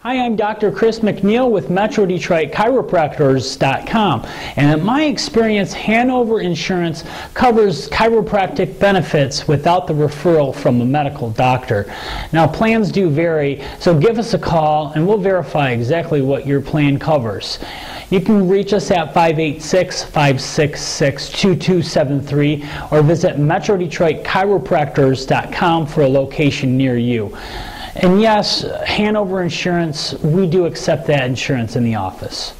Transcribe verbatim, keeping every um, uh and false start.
Hi, I'm Doctor Chris McNeil with Metro Detroit Chiropractors dot com, and in my experience, Hanover Insurance covers chiropractic benefits without the referral from a medical doctor. Now, plans do vary, so give us a call and we'll verify exactly what your plan covers. You can reach us at five eight six, five six six, two two seven three or visit Metro Detroit Chiropractors dot com for a location near you. And yes, Hanover Insurance, we do accept that insurance in the office.